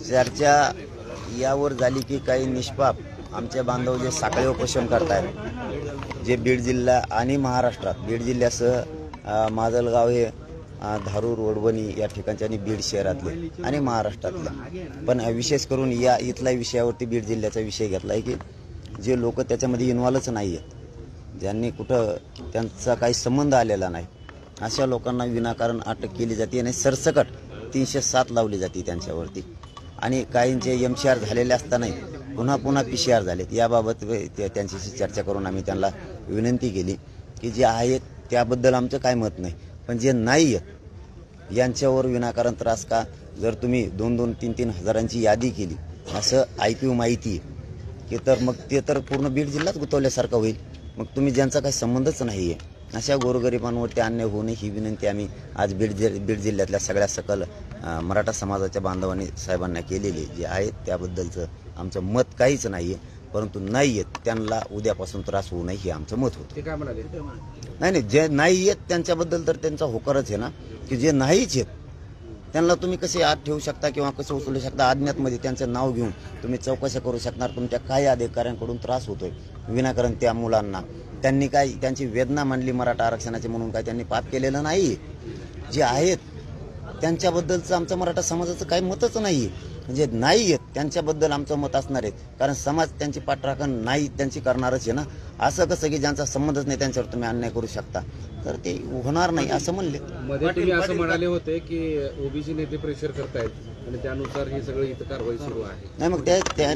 चर्चा यावर झाली की काही निष्पाप आमचे बांधव जे साखळी उपोषण करतायत, जे बीड जिल्हा आणि महाराष्ट्रात बीड जिल्ह्यासह माजलगाव हे धारूर वडवणी या ठिकाणचे आणि बीड शहरातले आणि महाराष्ट्रातले, पण विशेष करून या इथल्या विषयावरती बीड जिल्ह्याचा विषय घेतला आहे की जे लोक त्याच्यामध्ये इन्व्हॉल्वच नाही आहेत, ज्यांनी कुठं त्यांचा काही संबंध आलेला नाही, अशा लोकांना विनाकारण अटक केली जाते आणि सरसकट 307 लावली जाते त्यांच्यावरती. आणि काहींचे MCR झालेले असतानाही पुन्हा पुन्हा PCR झालेत. याबाबत त्यांच्याशी चर्चा करून आम्ही त्यांना विनंती केली की जे आहेत त्याबद्दल आमचं काय मत नाही, पण जे नाही आहेत यांच्यावर विनाकारण त्रास का. जर तुम्ही 2-2, 3-3 हजारांची यादी केली असं IPO माहिती आहे की तर मग ते तर पूर्ण बीड जिल्हाच गुंतवल्यासारखं होईल. मग तुम्ही ज्यांचा काही संबंधच नाही आहे अशा गोरगरिबांवरती अन्याय होऊ नये ही विनंती आम्ही आज बीड जिल्ह्यातल्या सगळ्या सकल मराठा समाजाच्या बांधवांनी साहेबांना केलेली जे आहे. त्याबद्दलचं आमचं मत काहीच नाही आहे, परंतु नाही आहेत त्यांना उद्यापासून त्रास होऊ नये हे आमचं मत होतं. ते काय म्हणाले? नाही, जे नाही आहेत त्यांच्याबद्दल तर त्यांचा होकारच आहे ना, की जे नाहीच आहेत त्यांना तुम्ही कसे आत ठेवू शकता किंवा कसे उचलू शकता. अज्ञातमध्ये त्यांचं नाव घेऊन तुम्ही चौकशा करू शकणार. तुमच्या काही अधिकाऱ्यांकडून त्रास होतोय विनाकारण त्या मुलांना. त्यांनी काय त्यांची वेदना मांडली मराठा आरक्षणाची म्हणून काय त्यांनी पाप केलेलं नाही. जे आहेत त्यांच्याबद्दलचं आमचं मराठा समाजाचं काही मतच नाही. म्हणजे नाही आहेत त्यांच्याबद्दल आमचं मत असणार आहे, कारण समाज त्यांची पाठराखण नाही त्यांची करणारच आहे ना. असं कसं की ज्यांचा संबंधच नाही त्यांच्यावर तुम्ही अन्याय करू शकता, तर ते होणार नाही असं म्हणले. मध्ये तुम्ही असं म्हणाले होते की ओबीसी नेते प्रेशर करतायत आणि त्यानुसार ही सगळी इथं कारवाई सुरू आहे. नाही, मग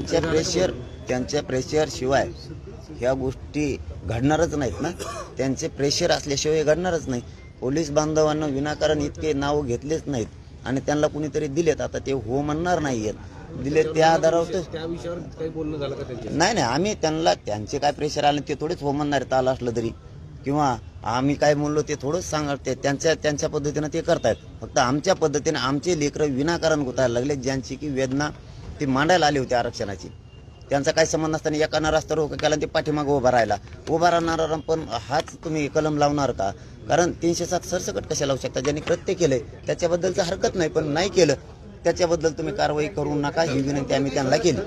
त्यांच्या प्रेशर शिवाय ह्या गोष्टी घडणारच नाहीत ना. त्यांचे प्रेशर असल्याशिवाय घडणारच नाही. पोलीस बांधवांना विनाकारण इतके नाव घेतलेच नाहीत आणि त्यांना कुणीतरी दिलेत. आता ते हो म्हणणार नाहीयेत, दिले त्या आधारावर त्या विषयावर काही बोलणं झालं का त्यांच्या? नाही, आम्ही त्यांना त्यांचे काय प्रेशर आले ते थोडेच हो म्हणणार आहेत आलं असलं तरी, किंवा आम्ही काय म्हणलो ते थोडंच सांगते. त्यांच्या पद्धतीनं ते करतायत. फक्त आमच्या पद्धतीने आमचे लेकरं विनाकारण गुतायला लागले, ज्यांची की वेदना ती मांडायला आली होती आरक्षणाची. त्यांचा काही संबंध नसताना एकानं रस्त्यावर उभं केला ते पाठीमागं उभा राहणारा पण हाच तुम्ही कलम लावणार का? कारण 307 सरसकट कशा लावू शकता? ज्यांनी कृत्य केलंय त्याच्याबद्दलचं हरकत नाही, पण नाही केलं त्याच्याबद्दल तुम्ही कारवाई करू नका ही विनंती आम्ही त्यांना केली.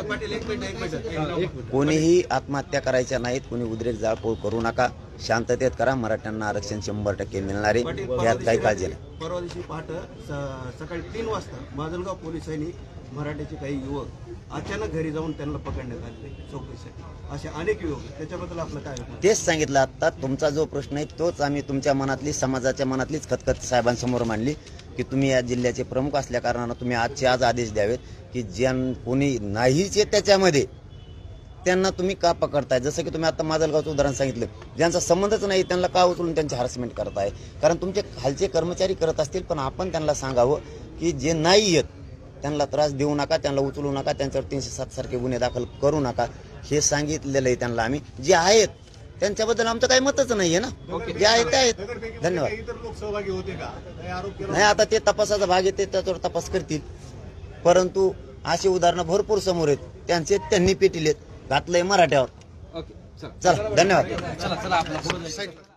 कोणीही आत्महत्या करायच्या नाहीत, कोणी उद्रेक जाळपोळ करू नका, शांततेत करा. मराठ्यांना आरक्षण 100% मिळणारे, यात काही काळजी नाही. परवा दिवशी पहाटे सकाळी 3 वाजता माजलगाव पोलिसांनी मराठ्याचे काही युवक अचानक घरी जाऊन त्यांना पकडण्यात आले चौकशीसाठी. असे अनेक युवक, त्याच्याबद्दल आपलं काय? तेच सांगितलं आता. तुमचा जो प्रश्न आहे तोच आम्ही तुमच्या मनातली समाजाच्या मनातलीच खतखत साहेबांसमोर मांडली की तुम्ही या जिल्ह्याचे प्रमुख असल्या कारणानं तुम्ही आजचे आज आदेश द्यावेत की ज्या कोणी नाहीच आहे त्याच्यामध्ये त्यांना तुम्ही का पकडताय. जसं की तुम्ही आता माजलगावचं उदाहरण सांगितलं, ज्यांचा संबंधच नाही त्यांना का उचलून त्यांची हॅरसमेंट करताय. कारण तुमचे खालचे कर्मचारी करत असतील, पण आपण त्यांना सांगावं की जे नाही आहेत त्यांना त्रास देऊ नका, त्यांना उचलू नका, त्यांच्यावर 307 सारखे गुन्हे दाखल करू नका हे सांगितलेलं आहे त्यांना आम्ही. जे आहेत त्यांच्याबद्दल आमचं काही मतच नाहीये ना. जे आहेत ते आहेत. धन्यवाद. नाही, आता ते तपासाचा भाग आहे, ते त्याच्यावर तपास करतील. परंतु अशी उदाहरणं भरपूर समोर आहेत, त्यांनी पेटिलेत घातलंय मराठ्यावर. चला, धन्यवाद.